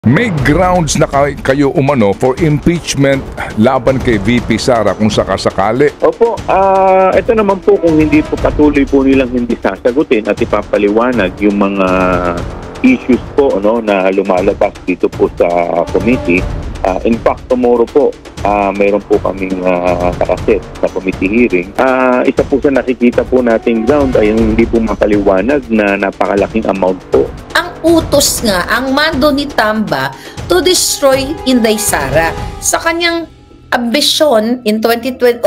May grounds na kayo umano for impeachment laban kay VP Sara kung sakasakali. Opo, ito naman po kung hindi po patuloy po nilang hindi sasagutin at ipapaliwanag yung mga issues po na lumalabas dito po sa committee. In fact, tomorrow po, mayroon po kaming nakaset sa committee hearing. Isa po sa nakikita po nating ground ay yung hindi po mapaliwanag na napakalaking amount po. Ang utos nga, ang mando ni Tamba to destroy Inday Sara sa kanyang ambisyon in 2028,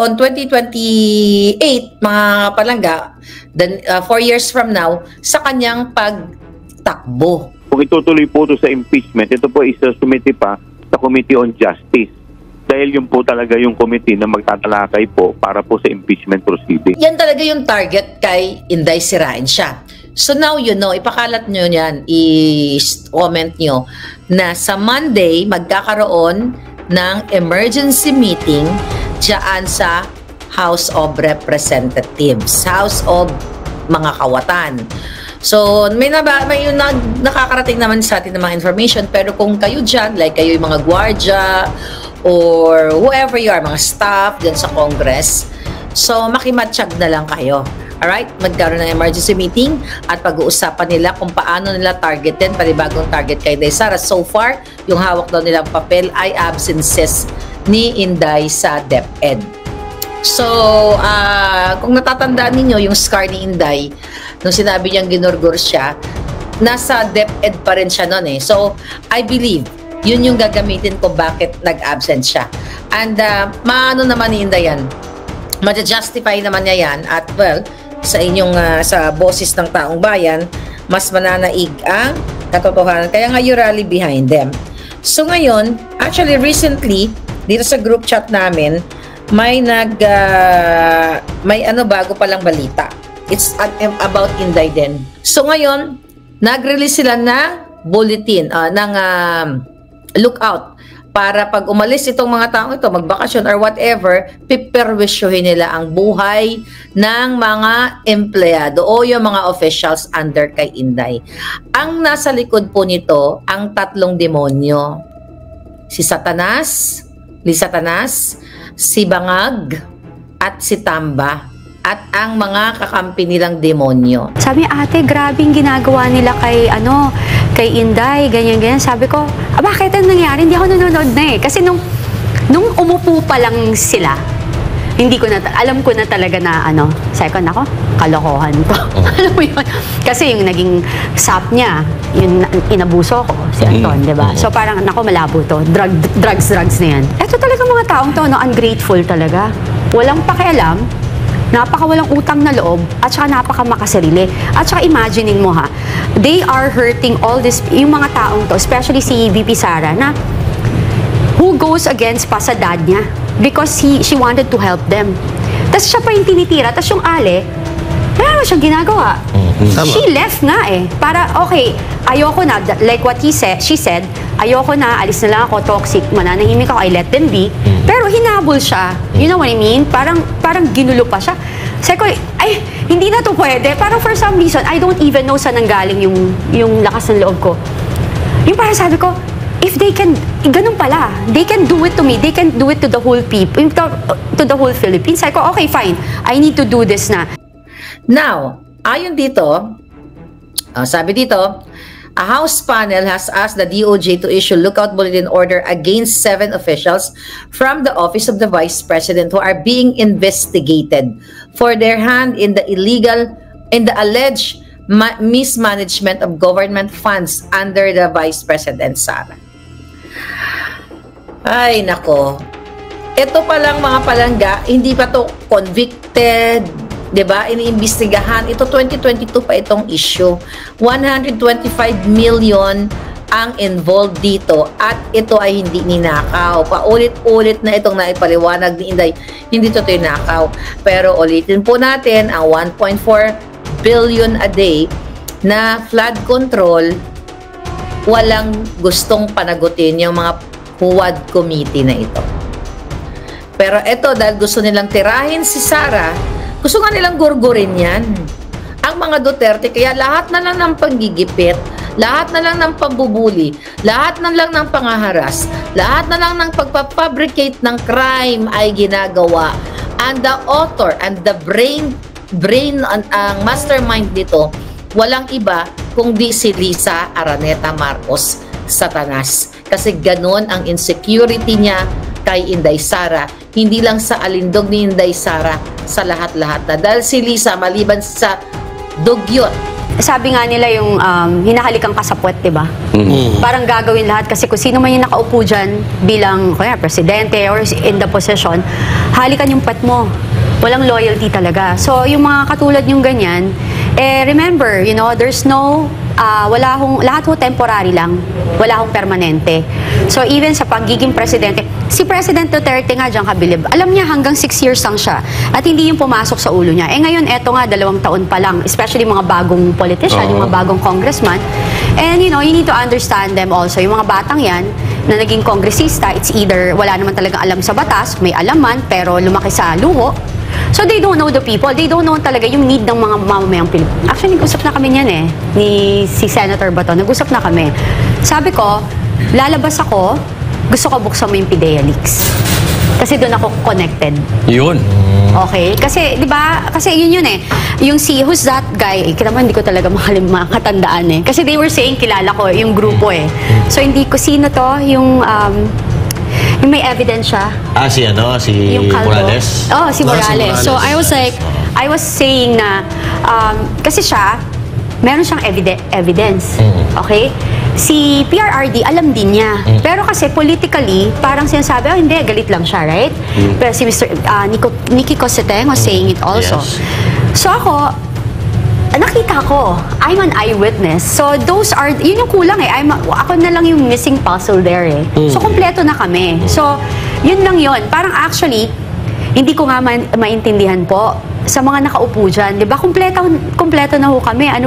mga palangga, then 4 years from now, sa kanyang pagtakbo. Kung itutuloy po ito sa impeachment, ito po isa-sumiti pa sa Committee on Justice. Dahil yun po talaga yung committee na magtatalakay po para po sa impeachment proceeding. Yan talaga yung target kay Inday, sirain siya. So now you know, ipakalat nyo yan, i-comment nyo na sa Monday magkakaroon ng emergency meeting dyan sa House of Representatives, House of mga kawatan. So, may nakakarating naman sa atin ng mga information, pero kung kayo dyan, like kayo yung mga gwardya or whoever you are, mga staff dyan sa Congress, so makimatsyag na lang kayo. Alright? Magkaroon ng emergency meeting at pag-uusapan nila kung paano nila targetin, panibagong target kay Inday Sara. So far, yung hawak daw nilang papel ay absences ni Inday sa DepEd. So, kung natatandaan ninyo yung scar ni Inday, nung sinabi niyang ginurgur siya, nasa DepEd pa rin siya noon eh. So, I believe, yun yung gagamitin ko bakit nag-absent siya. And, maano naman ni Inday yan? Maja-justify naman niya yan at well, sa inyong, sa boses ng taong bayan, mas mananaig ang katotohanan. Kaya nga you rally behind them. So, ngayon, actually recently, dito sa group chat namin, may bago palang balita. It's about Inday din. So ngayon, nag-release sila na bulletin, ng lookout para pag umalis itong mga taong ito, magbakasyon or whatever, piperwisyohin nila ang buhay ng mga empleyado o yung mga officials under kay Inday. Ang nasa likod po nito, ang tatlong demonyo. Si Satanas, si Bangag, at si Tamba, at ang mga kakampi nilang demonyo. Sabi, ate, grabing ginagawa nila kay Inday, ganyan-ganyan. Sabi ko, bakit ang nangyari? Hindi ako nanonood na eh. Kasi nung umupo pa lang sila, alam ko na talaga na second ako, kalokohan to. Alam mo yun? Kasi yung naging sap niya, yung inabuso ko, si Anton, di ba? So parang, malabo to. Drugs na yan. Eto talaga mga taong to, ungrateful talaga. Walang pakialam, napakawalang utang na loob, at saka napakamakasarili. At saka imaginein mo ha, they are hurting all this, yung mga taong to, especially si VP Sara, na who goes against pa sa dad niya because she wanted to help them. Tapos siya pa yung tinitira, tapos yung Ale, wala siyang ginagawa. She left nga eh. Para, okay, ayoko na, like what she said, ayoko na, alis na lang ako, toxic, mananahimik ako, I let them be. Pero hinabol siya. You know what I mean? Parang ginulo pa siya. Sabi ko, ay, hindi na to pwede. Parang for some reason, I don't even know saan nanggaling yung lakas ng loob ko. Yung parang sabi ko, if they can, ganun pala, they can do it to me, they can do it to the whole people, to the whole Philippines. Sabi ko, okay, fine, I need to do this na. Now, ayon dito, sabi dito, a House panel has asked the DOJ to issue lookout bulletin order against 7 officials from the Office of the Vice President who are being investigated for their hand in the alleged mismanagement of government funds under the Vice President Sara. Ay, nako. Ito palang mga palangga, hindi pa to convicted, diba? Iniimbestigahan. Ito 2022 pa itong issue. 125 million ang involved dito at ito ay hindi ninakaw. Paulit-ulit na itong naipaliwanag ni Inday. Hindi to tinakaw. Pero ulitin po natin ang 1.4 billion a day na flood control, walang gustong panagutin yung mga Huwad Committee na ito. Pero ito, dahil gusto nilang tirahin si Sara, gusto nga nilang gurgurin yan. Ang mga Duterte, kaya lahat na lang ng panggigipit, lahat na lang ng pambubuli, lahat na lang ng pangaharas, lahat na lang ng pagpapabricate ng crime ay ginagawa. And the author and the brain ang mastermind dito, walang iba kundi si Lisa Araneta Marcos Satanas. Kasi ganun ang insecurity niya kay Inday Sara, hindi lang sa alindog ni Inday Sara, sa lahat-lahat na. Dahil si Lisa, maliban sa dugyot, sabi nga nila yung hinahalikang kasapwet, diba? Parang gagawin lahat kasi kung sino man yung nakaupo dyan bilang kaya presidente or in the position, halikan yung pet mo. Walang loyalty talaga. So, yung mga katulad yung ganyan, remember, you know, there's no, lahat ho temporary lang. Wala hong permanente. So, even sa pagiging presidente, si President Duterte nga dyan kabilib, alam niya hanggang 6 years lang siya at hindi yung pumasok sa ulo niya. Ngayon, eto nga, 2 taon pa lang, especially mga bagong politician, yung mga bagong congressman. And, you know, you need to understand them also. Yung mga batang yan, na naging kongresista, it's either wala naman talagang alam sa batas, may alaman, pero lumaki sa luho. So they don't know the people. They don't know talaga yung need ng mga mamamayang Pilipino. Actually, nag-usap na kami niyan ni si Senator Bato. Nag-usap na kami. Sabi ko, lalabas ako, gusto ko buksan mo yung PIDEA leaks. Kasi doon ako connected. Yun. Okay? Kasi, di ba? Kasi yun yung si, who's that guy? Kita mo, hindi ko talaga makatandaan Kasi they were saying, kilala ko, yung grupo So, hindi ko, sino to? Yung may evidence siya. Si Morales? Oh, si Morales. So, I was saying na, kasi siya, meron siyang evidence. Okay? Si PRRD, alam din niya. Pero kasi politically, parang sinasabi, hindi, galit lang siya, right? Pero si Mr. Nikki Cosseteng was saying it also. Yes. So ako, nakita ko, I'm an eyewitness. So those are, yun yung kulang ako na lang yung missing puzzle there So kompleto na kami. So, yun lang yun. Parang actually, hindi ko nga maintindihan po sa mga nakaupo dyan, di ba? Kompleto na ho kami. Ano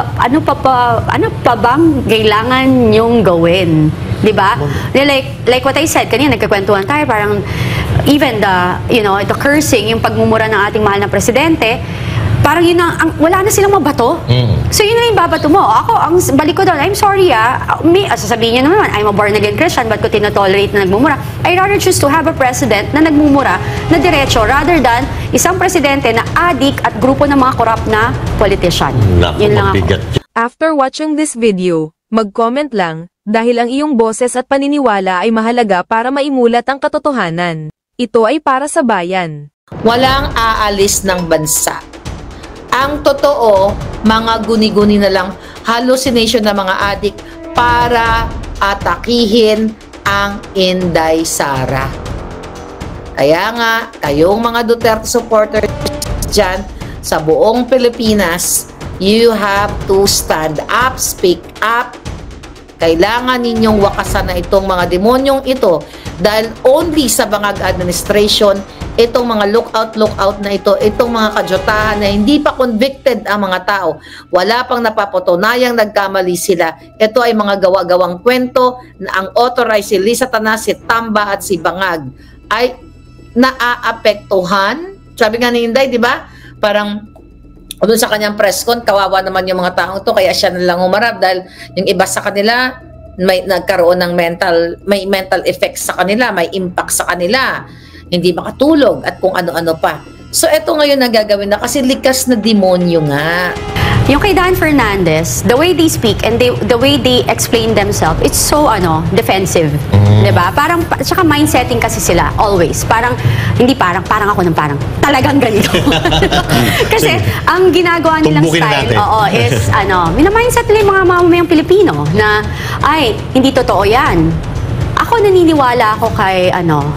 pa bang kailangan yung gawin? Di ba? Like what I said, kanina nagkakwentuhan tayo, parang even the cursing, yung pagmumura ng ating mahal na presidente, parang yun wala na silang mabato. So yun na yung babato mo. Ako, ang balik ko doon, I'm sorry sasabihin niya naman, I'm a born again Christian, ba't ko tinotolerate na nagmumura? I rather choose to have a president na nagmumura na diretso rather than isang presidente na adik at grupo ng mga corrupt na politician. Yun lang ako. After watching this video, mag-comment lang dahil ang iyong boses at paniniwala ay mahalaga para maimulat ang katotohanan. Ito ay para sa bayan. Walang aalis ng bansa. Ang totoo, mga guni-guni na lang, hallucination ng mga adik para atakihin ang Inday Sara. Kaya nga, kayong mga Duterte supporters dyan sa buong Pilipinas, you have to stand up, speak up. Kailangan ninyong wakasan na itong mga demonyong ito dahil only sa Bangag Administration, itong mga lookout na ito, itong mga kajotahan na hindi pa convicted ang mga tao, wala pang napapatunayang nagkamali sila. Ito ay mga gawa-gawang kwento na ang authorized si Lisa Tanas, si Tamba at si Bangag ay naaapektuhan. Sabi nga ni Inday, di ba? Parang doon sa kanyang press con, kawawa naman yung mga taong ito, kaya siya na lang umarap dahil yung iba sa kanila may nagkaroon ng mental effects sa kanila, may impact sa kanila, hindi makatulog at kung ano-ano pa. So eto ngayon nagagawin na kasi likas na demonyo nga. Yung kay Dan Fernandez, the way they speak and the way they explain themselves, it's so defensive. Diba? Parang, tsaka mindsetting kasi sila, always. Parang ako ng parang, talagang ganito. Kasi, ang ginagawa nilang style, is, minamindset nila yung mga mamamayang Pilipino na, ay, hindi totoo yan. Ako naniniwala ako kay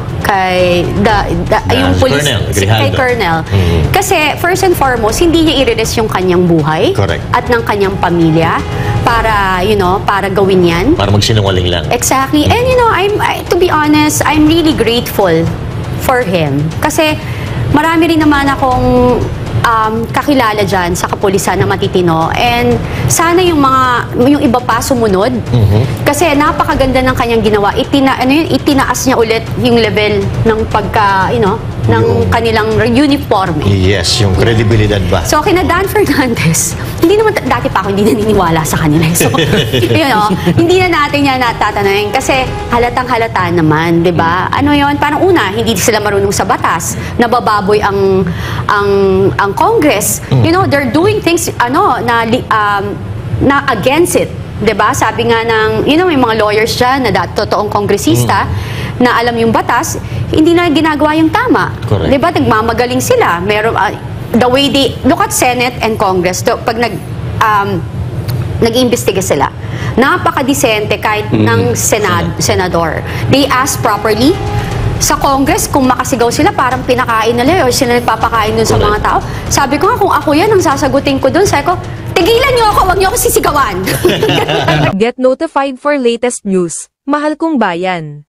yung police, kay Colonel. Kasi first and foremost, hindi niya i-risk yung kanyang buhay. Correct. At ng kanyang pamilya para para gawin yan. Para magsinungaling lang. Exactly. And to be honest, I'm really grateful for him. Kasi marami rin naman akong kakilala dyan sa kapulisan na matitino, and sana yung iba pa sumunod kasi napakaganda ng kanyang ginawa. Itinaas niya ulit yung level ng pagka ng kanilang uniform. Yes, yung kredibilidad ba? So kina Dan Fernandez, hindi hindi naman, dati pa ako hindi naniniwala sa kanila. So, hindi na natin yan natatanungin kasi halatang halata naman, di ba? Ano yon? Parang una, hindi sila marunong sa batas, nabababoy ang Congress. They're doing things, na against it. 'Di ba? Sabi nga ng, may mga lawyers dyan na totoong kongresista na alam yung batas, hindi na ginagawa yung tama. Correct. 'Di ba? Nagmamagaling sila. Meron the way they look at Senate and Congress, pag nag-iimbestiga sila, napaka-disente kahit ng senador. They ask properly. Sa Congress, kung makasigaw sila, parang pinakain nila or sila nagpapakain dun sa mga tao. Sabi ko nga, kung ako yan, ang sasagutin ko dun, sabi ko, tigilan niyo ako, wag niyo ako sisigawan. Get notified for latest news. Mahal kong bayan.